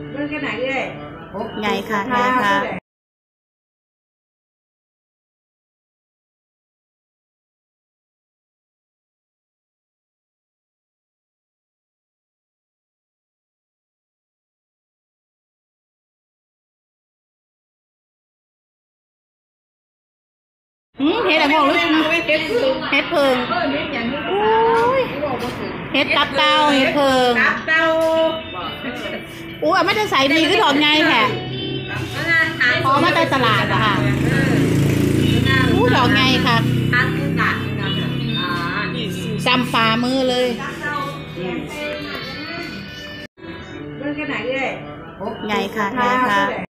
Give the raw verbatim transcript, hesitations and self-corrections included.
เรื่องแค่ไหนเลยใหญ่ค่ะใหญ่ค่ะอืมเห็ดอะไรงงลูกเห็ดเพิงเห็ดเพิงเห็ดตับเต้าเห็ดเพิงตับเต้าอู้ไม่ได้ใส่ดีก็ถอดไงแค่พอมาแต่ตลาดอะค่ะอู้ดอกไงค่ะจำฝ่ามือเลยเรื่องแค่ไหนเลยใหญ่ค่ะใหญ่ค่ะ